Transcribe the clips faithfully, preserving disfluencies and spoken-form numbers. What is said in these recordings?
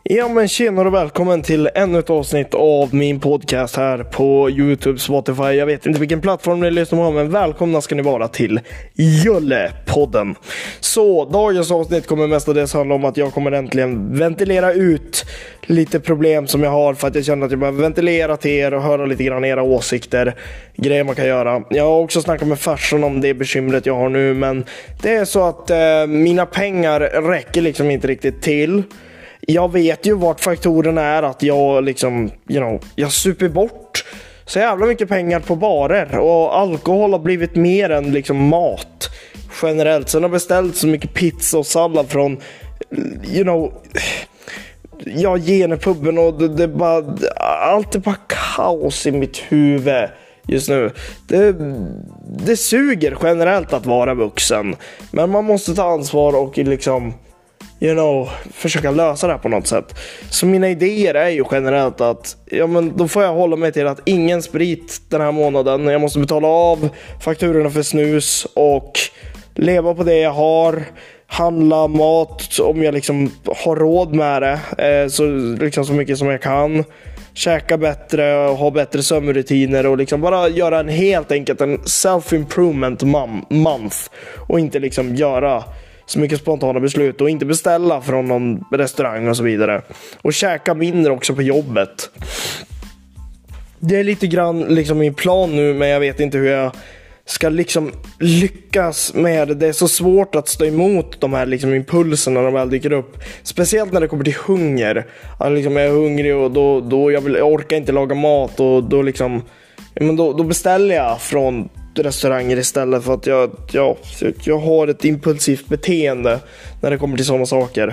Ja men tjenare och välkommen till ännu ett avsnitt av min podcast här på YouTube, Spotify. Jag vet inte vilken plattform ni lyssnar på, men välkomna ska ni vara till Jölle-podden. Så dagens avsnitt kommer mestadels handla om att jag kommer äntligen ventilera ut lite problem som jag har, för att jag känner att jag behöver ventilera till er och höra lite grann era åsikter, grejer man kan göra. Jag har också snackat med farsan om det bekymret jag har nu, men det är så att eh, mina pengar räcker liksom inte riktigt till. Jag vet ju vart faktorerna är, att jag liksom, you know, jag super bort så jävla mycket pengar på barer, och alkohol har blivit mer än liksom mat generellt. Sen har jag beställt så mycket pizza och sallad från, you know, jag genepubben, och det, det bara, allt är bara kaos i mitt huvud just nu. Det, det suger generellt att vara vuxen, men man måste ta ansvar och liksom, you know, försöka lösa det här på något sätt. Så mina idéer är ju generellt att, ja men då får jag hålla mig till att ingen sprit den här månaden. Jag måste betala av fakturorna för snus och leva på det jag har. Handla mat om jag liksom har råd med det, eh, så, liksom så mycket som jag kan. Käka bättre och ha bättre sömnrutiner och liksom bara göra en helt enkelt en self-improvement month. Och inte liksom göra så mycket spontana beslut och inte beställa från någon restaurang och så vidare. Och käka mindre också på jobbet. Det är lite grann liksom min plan nu, men jag vet inte hur jag ska liksom lyckas med det. Det är så svårt att stå emot de här liksom impulserna när de väl dyker upp. Speciellt när det kommer till hunger. Att liksom jag är hungrig och då, då jag, vill, jag orkar inte laga mat, och då liksom, men då, då beställer jag från restauranger istället, för att jag, jag, jag har ett impulsivt beteende när det kommer till sådana saker.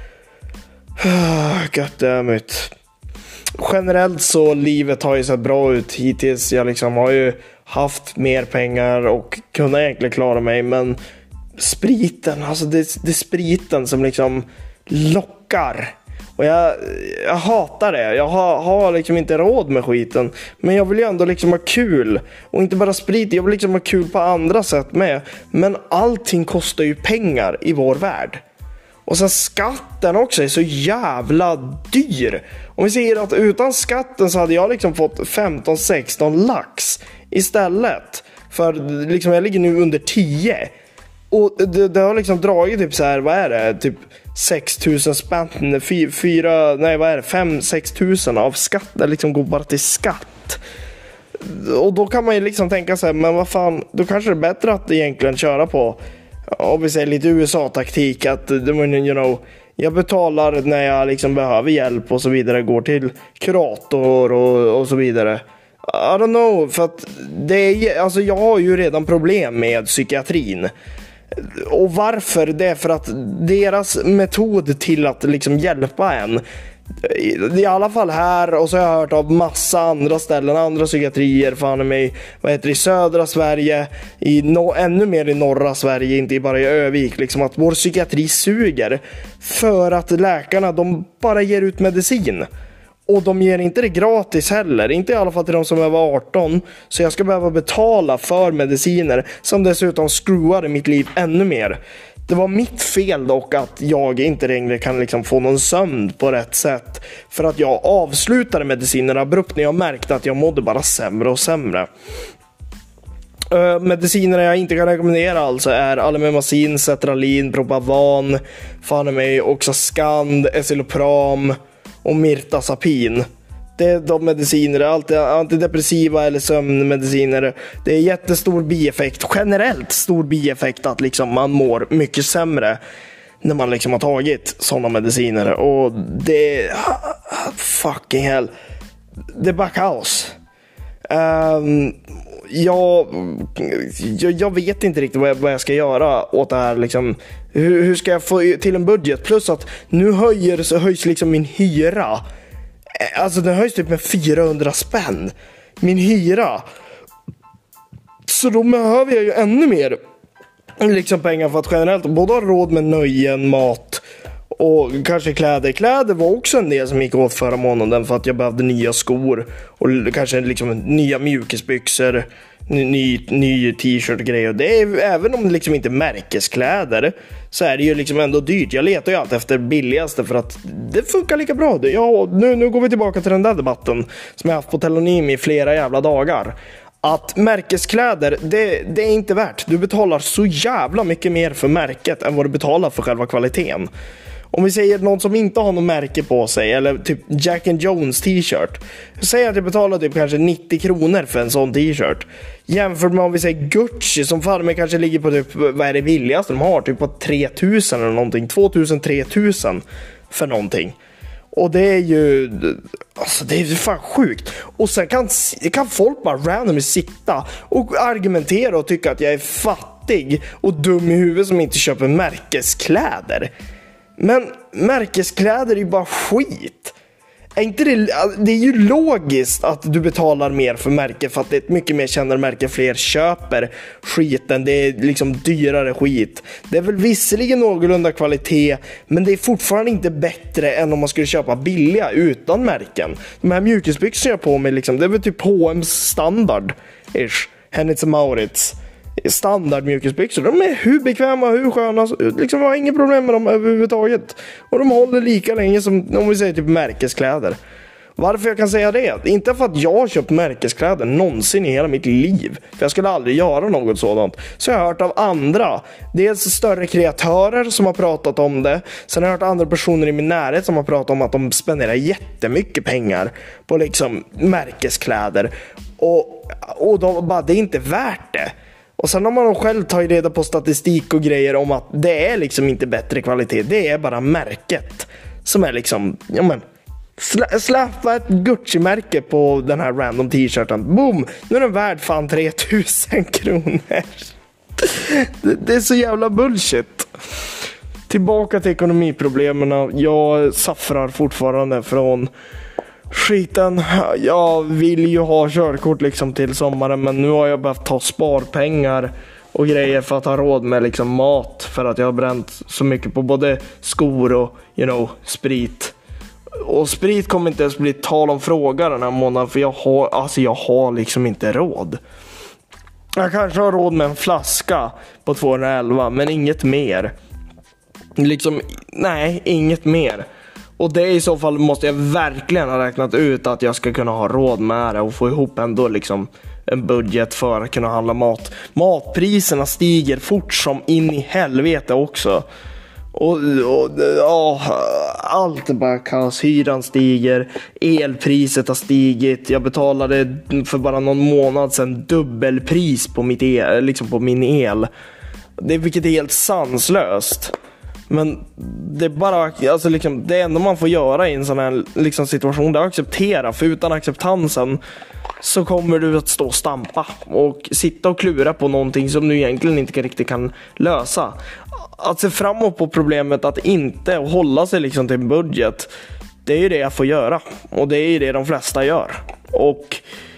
God damn it. Generellt så livet har ju sett bra ut hittills. Jag liksom har ju haft mer pengar och kunnat egentligen klara mig, men spriten, alltså det, det är spriten som liksom lockar. Och jag, jag hatar det. Jag har, har liksom inte råd med skiten, men jag vill ju ändå liksom ha kul. Och inte bara sprit, jag vill liksom ha kul på andra sätt med. Men allting kostar ju pengar i vår värld. Och sen skatten också är så jävla dyr. Om vi säger att utan skatten så hade jag liksom fått femton sexton lax istället. För liksom jag ligger nu under tio. Och det, det har liksom dragit typ så här, vad är det? Typ sex tusen spänn, fyra, nej vad är det? fem sex tusen av skatt, det liksom går bara till skatt. Och då kan man ju liksom tänka så här, men vad fan, då kanske det är bättre att egentligen köra på, om vi säger lite U S A-taktik, att you know, jag betalar när jag liksom behöver hjälp och så vidare, går till kurator och, och så vidare. I don't know, för att det är, alltså jag har ju redan problem med psykiatrin. Och varför? Det är för att deras metod till att liksom hjälpa en, i alla fall här, och så har jag hört av massa andra ställen, andra psykiatrier, fan i mig, vad heter det, i södra Sverige, i no, ännu mer i norra Sverige, inte bara i Övik, liksom att vår psykiatri suger, för att läkarna, de bara ger ut medicin. Och de ger inte det gratis heller. Inte i alla fall till de som är över arton. Så jag ska behöva betala för mediciner som dessutom skruvar i mitt liv ännu mer. Det var mitt fel dock att jag inte längre kan liksom få någon sömn på rätt sätt. För att jag avslutade medicinerna abrupt när jag märkte att jag mådde bara sämre och sämre. Uh, medicinerna jag inte kan rekommendera alltså är Alememazin, Cetralin, Propavan, fan i mig, Oxascand, Escitalopram och Mirtazapin. Det är de mediciner, allt antidepressiva eller sömnmediciner. Det är jättestor bieffekt, generellt stor bieffekt, att liksom man mår mycket sämre när man liksom har tagit sådana mediciner. Och det är fucking hell. Det är bara kaos. Um, jag, jag, jag vet inte riktigt vad jag, vad jag ska göra åt det här liksom. Hur, hur ska jag få till en budget? Plus att nu höjer, så höjs liksom min hyra. Alltså den höjs typ med fyrahundra spänn. Min hyra. Så då behöver jag ju ännu mer liksom pengar för att generellt både ha råd med nöjen, mat och kanske kläder. Kläder var också en del som gick åt förra månaden, för att jag behövde nya skor och kanske liksom nya mjukisbyxor. ny, ny t-shirt-grej. Och det är, även om det liksom inte är märkeskläder, så är det ju liksom ändå dyrt. Jag letar ju alltid efter billigaste för att det funkar lika bra. Ja, nu, nu går vi tillbaka till den där debatten som jag haft på Telonym i flera jävla dagar. Att märkeskläder, det, det är inte värt. Du betalar så jävla mycket mer för märket än vad du betalar för själva kvaliteten. Om vi säger någon som inte har något märke på sig, eller typ Jack and Jones t-shirt. Säg att jag betalar typ kanske nittio kronor för en sån t-shirt. Jämfört med om vi säger Gucci som farmen kanske ligger på typ, vad är det billigaste de har? Typ på tre tusen eller någonting. två tusen, tre tusen för någonting. Och det är ju, alltså det är fan sjukt. Och sen kan, kan folk bara randomly sitta och argumentera och tycka att jag är fattig och dum i huvudet som inte köper märkeskläder. Men märkeskläder är ju bara skit. Är inte det, det är ju logiskt att du betalar mer för märke för att det är ett mycket mer kännare märke, fler köper skiten, det är liksom dyrare skit. Det är väl visserligen någorlunda kvalitet, men det är fortfarande inte bättre än om man skulle köpa billiga utan märken. De här mjukisbyxorna jag på mig liksom, det är väl typ H och M's standard ish, Hennes och Mauritz standard mjukisbyxor. De är hur bekväma, hur sköna, liksom jag har inga problem med dem överhuvudtaget. Och de håller lika länge som om vi säger typ märkeskläder. Varför jag kan säga det? Inte för att jag har köpt märkeskläder någonsin i hela mitt liv. För jag skulle aldrig göra något sådant. Så jag har hört av andra. Dels större kreatörer som har pratat om det. Sen har jag hört andra personer i min närhet som har pratat om att de spenderar jättemycket pengar på liksom märkeskläder. Och, och de bara, det är inte värt det. Och sen har man själv tagit reda på statistik och grejer om att det är liksom inte bättre kvalitet. Det är bara märket som är liksom, ja men, slä, släppa ett Gucci-märke på den här random t-shirten. Boom! Nu är den värd fan tre tusen kronor. Det, det är så jävla bullshit. Tillbaka till ekonomiproblemen. Jag saffrar fortfarande från skiten. Jag vill ju ha körkort liksom till sommaren, men nu har jag behövt ta sparpengar och grejer för att ha råd med liksom mat, för att jag har bränt så mycket på både skor och you know, sprit. Och sprit kommer inte ens bli tal om fråga den här månaden, för jag har, alltså jag har liksom inte råd. Jag kanske har råd med en flaska på tvåhundraelva, men inget mer. Liksom, nej, inget mer. Och det i så fall måste jag verkligen ha räknat ut att jag ska kunna ha råd med det och få ihop ändå liksom en budget för att kunna handla mat. Matpriserna stiger fort som in i helvete också. Och, och ja, allt är bara kaos. Hyran stiger, elpriset har stigit. Jag betalade för bara någon månad sedan dubbelpris på mitt el, liksom på min el. Det, vilket är helt sanslöst. Men det är bara, alltså liksom, det enda man får göra i en sån här liksom situation, det är att acceptera. För utan acceptansen så kommer du att stå och stampa och sitta och klura på någonting som du egentligen inte riktigt kan lösa. Att se framåt på problemet att inte hålla sig liksom till en budget, det är ju det jag får göra. Och det är ju det de flesta gör. Och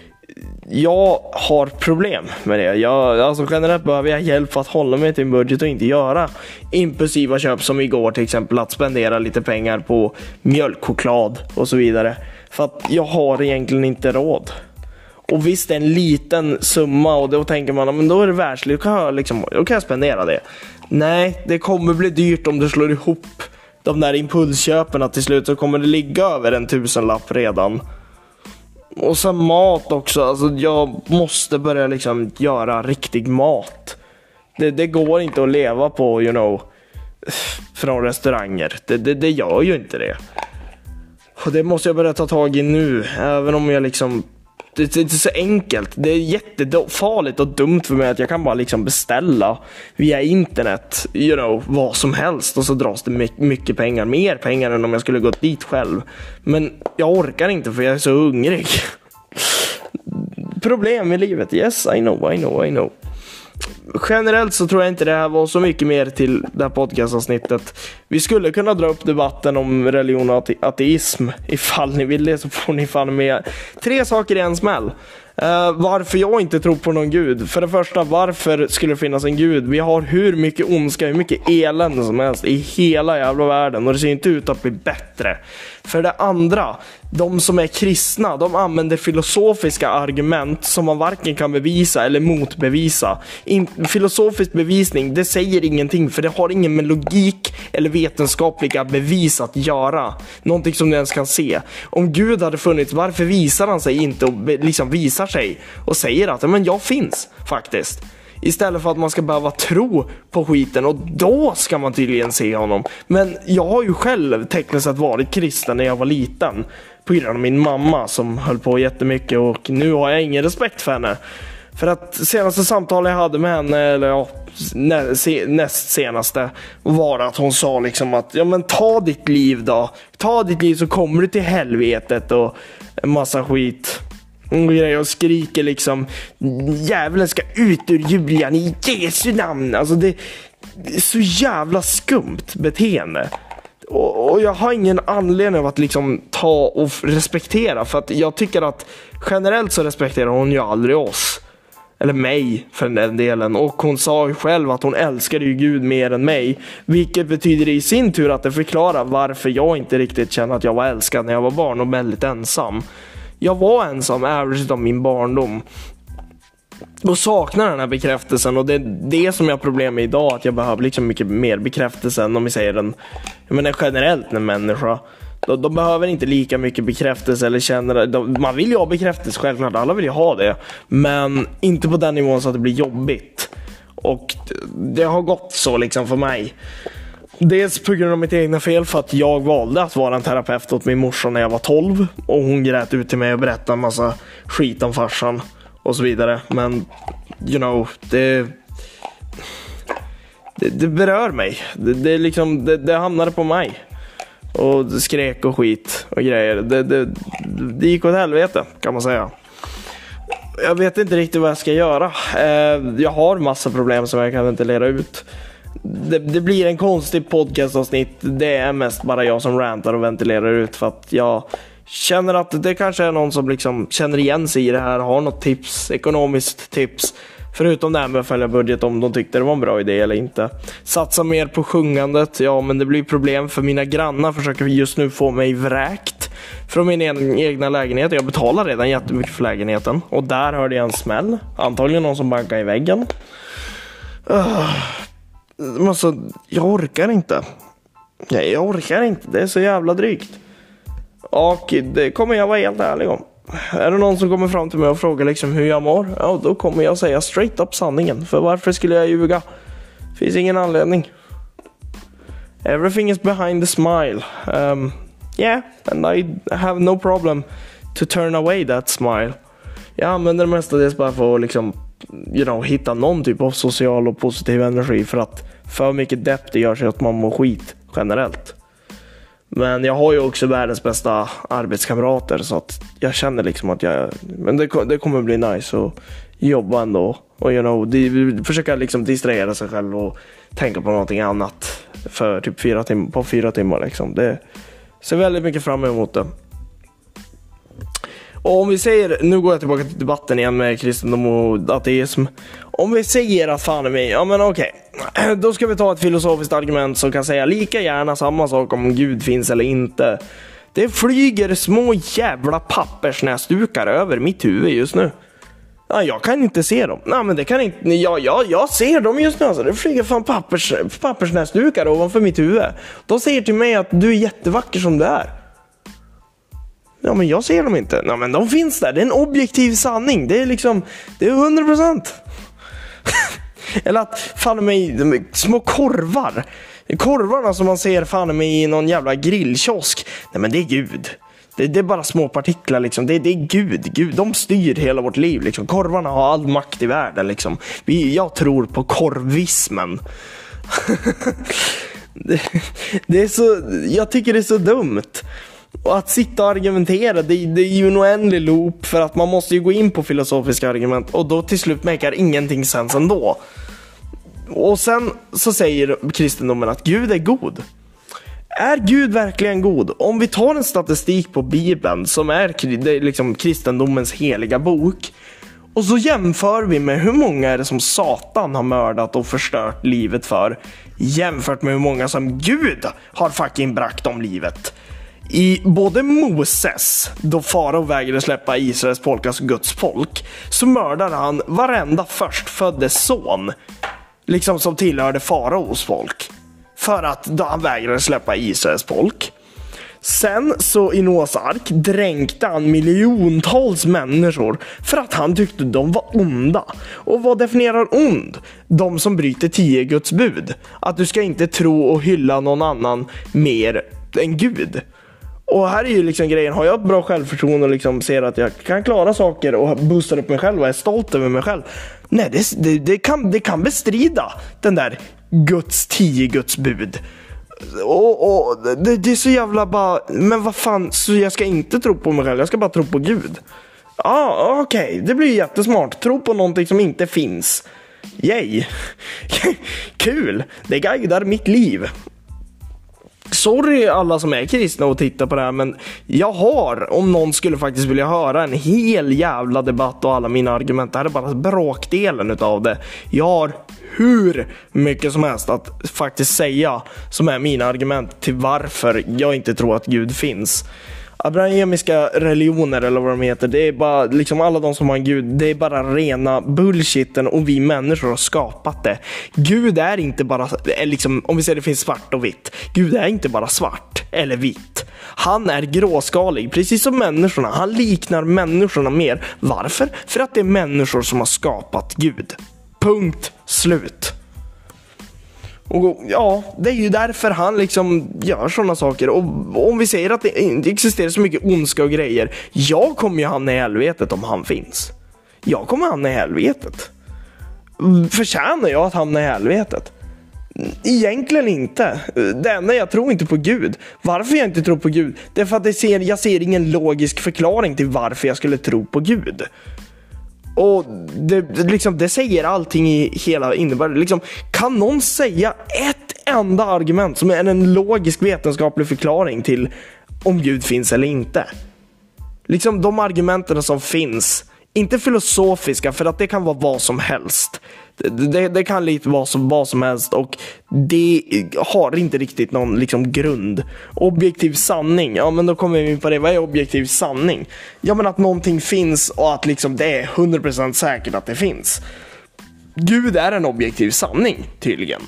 jag har problem med det. Jag, alltså generellt behöver jag hjälp för att hålla mig till en budget och inte göra impulsiva köp som igår, till exempel att spendera lite pengar på mjölkchoklad och så vidare. För att jag har egentligen inte råd. Och visst, det är en liten summa och då tänker man, men då är det världsligt, då kan jag, liksom, då kan jag spendera det. Nej, det kommer bli dyrt om du slår ihop de där impulsköpen. Till slut så kommer det ligga över en tusenlapp redan. Och sen mat också, alltså jag måste börja liksom göra riktig mat. Det, det går inte att leva på, you know, från restauranger. Det, det, det gör ju inte det. Och det måste jag börja ta tag i nu, även om jag liksom, det, det är så enkelt. Det är jättefarligt och dumt för mig att jag kan bara liksom beställa via internet, you know, vad som helst, och så dras det my- mycket pengar, mer pengar än om jag skulle gått dit själv. Men jag orkar inte för jag är så hungrig. Problem i livet, yes, I know, I know, I know. generellt så tror jag inte det här var så mycket mer till det här podcastavsnittet. Vi skulle kunna dra upp debatten om religion och ateism. Ifall ni vill det så får ni fan med tre saker i en smäll. Uh, varför jag inte tror på någon gud. För det första, varför skulle det finnas en gud? Vi har hur mycket ondska, hur mycket elände som helst i hela jävla världen, och det ser inte ut att bli bättre. För det andra, de som är kristna, de använder filosofiska argument som man varken kan bevisa eller motbevisa. In- filosofisk bevisning, det säger ingenting, för det har ingen med logik eller vetenskapliga bevis att göra. Någonting som du ens kan se. Om Gud hade funnits, varför visar han sig inte och be- liksom visar sig och säger att men jag finns faktiskt? Istället för att man ska behöva tro på skiten, och då ska man tydligen se honom. Men jag har ju själv tekniskt sett varit kristen när jag var liten, på grund av min mamma som höll på jättemycket, och nu har jag ingen respekt för henne. För att senaste samtalet jag hade med henne, eller ja, nä, se, näst senaste, var att hon sa liksom att ja men ta ditt liv då. Ta ditt liv så kommer du till helvetet och en massa skit. Och skriker liksom djävulen ska ut ur Julian i Jesu namn. Alltså det, det är så jävla skumt beteende. Och, och jag har ingen anledning av att liksom ta och respektera, för att jag tycker att generellt så respekterar hon ju aldrig oss. Eller mig för den delen. Och hon sa ju själv att hon älskade ju Gud mer än mig. Vilket betyder i sin tur att det förklarar varför jag inte riktigt känner att jag var älskad när jag var barn och väldigt ensam. Jag var ensam average av min barndom och saknar den här bekräftelsen, och det är det som jag har problem med idag, att jag behöver liksom mycket mer bekräftelse än om vi säger den, jag menar generellt en människa. De, de behöver inte lika mycket bekräftelse eller känner, de, man vill ju ha bekräftelse självklart, alla vill ju ha det, men inte på den nivån så att det blir jobbigt. Och det har gått så liksom för mig. Dels på grund av mitt egna fel, för att jag valde att vara en terapeut åt min morsa när jag var tolv, och hon grät ut till mig och berättade en massa skit om farsan och så vidare. Men you know, det det, det berör mig. Det, det, liksom, det, det hamnade på mig. Och det skrek och skit och grejer. Det, det, det gick åt helvete kan man säga. Jag vet inte riktigt vad jag ska göra. Jag har massa problem som jag kan ventilera ut. Det, det blir en konstig podcastavsnitt. Det är mest bara jag som rantar och ventilerar ut, för att jag känner att det kanske är någon som liksom känner igen sig i det här, har något tips, ekonomiskt tips, förutom det här med att följa budget, om de tyckte det var en bra idé eller inte. Satsa mer på sjungandet. Ja, men det blir problem för mina grannar försöker just nu få mig vräkt från min egna lägenhet. Jag betalar redan jättemycket för lägenheten, och där hörde jag en smäll. Antagligen någon som bankade i väggen. uh. Alltså, jag orkar inte. Nej, jag orkar inte. Det är så jävla drygt. Och det kommer jag vara helt ärlig om. Är det någon som kommer fram till mig och frågar liksom hur jag mår, ja, då kommer jag säga straight up sanningen. För varför skulle jag ljuga? Finns ingen anledning. Everything is behind the smile. Um, yeah, and I have no problem to turn away that smile. Jag använder det mestadels bara för att liksom, you know, hitta någon typ av social och positiv energi, för att för mycket depp det gör sig att man mår skit generellt. Men jag har ju också världens bästa arbetskamrater, så att jag känner liksom att jag, men det, det kommer bli nice att jobba ändå, och you know, de, försöka liksom distrahera sig själv och tänka på någonting annat för typ fyra tim- på fyra timmar liksom. Det ser väldigt mycket fram emot det. Och om vi säger, nu går jag tillbaka till debatten igen med kristendom och ateism. Om vi säger att fan är mig, ja men okej, okay. Då ska vi ta ett filosofiskt argument som kan säga lika gärna samma sak om Gud finns eller inte. Det flyger små jävla pappersnäsdukar över mitt huvud just nu. Ja, jag kan inte se dem. Nej, men det kan inte, ja, ja, jag ser dem just nu alltså. Det flyger fan pappers, pappersnäsdukar ovanför mitt huvud. De säger till mig att du är jättevacker som du är. Ja, men jag ser dem inte. Nej, men de finns där. Det är en objektiv sanning. Det är liksom, det är hundra procent. Eller att fan mig små korvar. Korvarna som man ser fan mig i någon jävla grillkiosk. Nej, men det är Gud. Det, det är bara små partiklar liksom. Det, det är Gud. Gud. De styr hela vårt liv liksom. Korvarna har all makt i världen liksom. Vi, jag tror på korvismen. det, det är så, jag tycker det är så dumt. Och att sitta och argumentera, det, det är ju en oändlig loop, för att man måste ju gå in på filosofiska argument, och då till slut märker ingenting sens ändå. Och sen så säger kristendomen att Gud är god. Är Gud verkligen god? Om vi tar en statistik på Bibeln, som är, det är liksom kristendomens heliga bok, och så jämför vi med hur många är det som Satan har mördat och förstört livet för, jämfört med hur många som Gud har fucking bragt om livet. I både Moses, då farao vägrade släppa Israels folk, alltså Guds folk, så mördade han varenda förstfödde son, liksom som tillhörde faraos folk, för att då han vägrade släppa Israels folk. Sen så i Noas ark dränkte han miljontals människor för att han tyckte de var onda. Och vad definierar ond? De som bryter tio Guds bud. Att du ska inte tro och hylla någon annan mer än Gud. Och här är ju liksom grejen, har jag ett bra självförtroende och liksom ser att jag kan klara saker och boostar upp mig själv och är stolt över mig själv. Nej, det, det, det, kan, det kan bestrida den där Guds tio Guds bud. Och, och det, det är så jävla bara, men vad fan, så jag ska inte tro på mig själv, jag ska bara tro på Gud. Ja, ah, okej, okay. Det blir jättesmart. Tro på någonting som inte finns. Yay. Kul, det guidar mitt liv. Sorry alla som är kristna och tittar på det här, men jag har, om någon skulle faktiskt vilja höra en hel jävla debatt och alla mina argument, det här är bara bråkdelen utav det. Jag har hur mycket som helst att faktiskt säga som är mina argument till varför jag inte tror att Gud finns. Abrahamiska religioner eller vad de heter, det är bara liksom alla de som har en gud, det är bara rena bullshitten, och vi människor har skapat det. Gud är inte bara liksom, om vi säger det finns svart och vitt, Gud är inte bara svart eller vitt. Han är gråskalig, precis som människorna. Han liknar människorna mer. Varför? För att det är människor som har skapat Gud. Punkt slut. Och ja, det är ju därför han liksom gör sådana saker. Och om vi säger att det inte existerar så mycket ondska och grejer, jag kommer ju hamna i helvetet om han finns. Jag kommer hamna i helvetet. Förtjänar jag att hamna i helvetet? Egentligen inte. Det enda, jag tror inte på Gud. Varför jag inte tror på Gud? Det är för att jag ser, jag ser ingen logisk förklaring till varför jag skulle tro på Gud. Och det, liksom, det säger allting i hela innebörden. Liksom, kan någon säga ett enda argument som är en logisk vetenskaplig förklaring till om Gud finns eller inte? Liksom de argumenten som finns, inte filosofiska, för att det kan vara vad som helst. Det, det, det kan lite vara som vad som helst, och det har inte riktigt någon liksom grund. Objektiv sanning, ja men då kommer vi in på det. Vad är objektiv sanning? Ja men att någonting finns och att liksom det är hundra procent säkert att det finns. Gud är en objektiv sanning tydligen.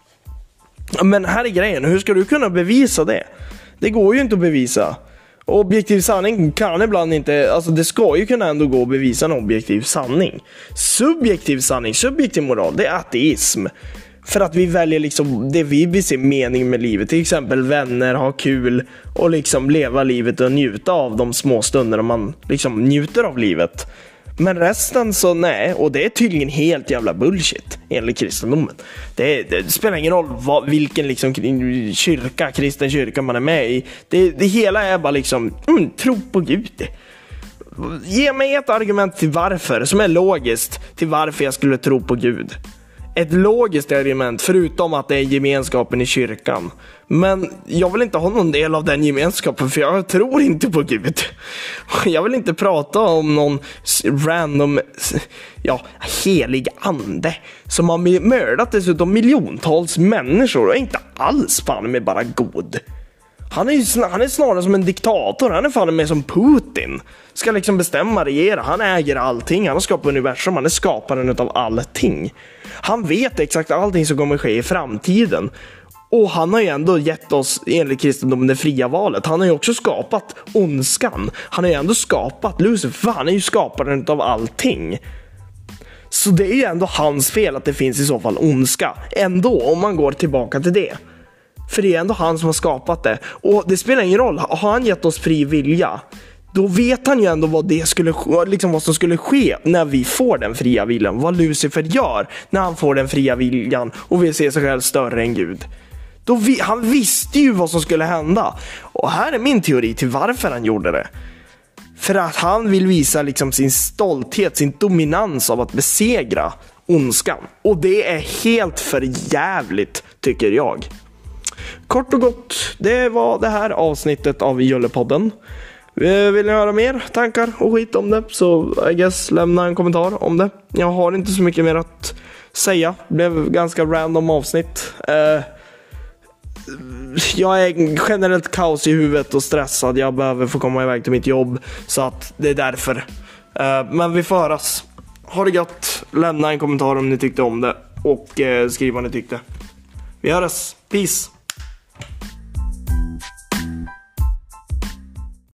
Men här är grejen, hur ska du kunna bevisa det? Det går ju inte att bevisa. Objektiv sanning kan ibland inte, alltså det ska ju kunna ändå gå att bevisa en objektiv sanning. Subjektiv sanning, subjektiv moral, det är ateism. För att vi väljer liksom det vi vill se mening med livet. Till exempel vänner, ha kul och liksom leva livet och njuta av de små stunderna man liksom njuter av livet. Men resten så nej, och det är tydligen helt jävla bullshit enligt kristendomen. Det, det spelar ingen roll vad, vilken liksom kyrka, kristen kyrka man är med i. Det, det hela är bara liksom, mm, tro på Gud. Ge mig ett argument till varför, som är logiskt, till varför jag skulle tro på Gud. Ett logiskt argument, förutom att det är gemenskapen i kyrkan. Men jag vill inte ha någon del av den gemenskapen, för jag tror inte på Gud. Jag vill inte prata om någon random, ja, helig ande som har mördat dessutom miljontals människor och inte alls fan med bara god. Han är, ju, han är snarare som en diktator. Han är fan med som Putin. Ska liksom bestämma, regera. Han äger allting. Han har skapat universum. Han är skaparen av allting. Han vet exakt allting som kommer ske i framtiden. Och han har ju ändå gett oss, enligt kristendomen, det fria valet. Han har ju också skapat ondskan. Han har ju ändå skapat Lucifer. Han är ju skaparen av allting. Så det är ju ändå hans fel att det finns i så fall ondska. Ändå, om man går tillbaka till det. För det är ändå han som har skapat det. Och det spelar ingen roll. Har han gett oss fri vilja, då vet han ju ändå vad, det skulle, liksom vad som skulle ske när vi får den fria viljan. Vad Lucifer gör när han får den fria viljan och vill se sig själv större än Gud. Då vi, han visste ju vad som skulle hända. Och här är min teori till varför han gjorde det. För att han vill visa liksom sin stolthet, sin dominans av att besegra ondskan. Och det är helt för jävligt, tycker jag. Kort och gott, det var det här avsnittet av Jollepodden. Vill ni höra mer tankar och skit om det, så I guess lämna en kommentar om det. Jag har inte så mycket mer att säga. Det blev ganska random avsnitt. Uh, jag är generellt kaos i huvudet och stressad. Jag behöver få komma iväg till mitt jobb, så att det är därför. Uh, men vi får höras. Ha det gott. Lämna en kommentar om ni tyckte om det, och uh, skriv vad ni tyckte. Vi hörs. Peace.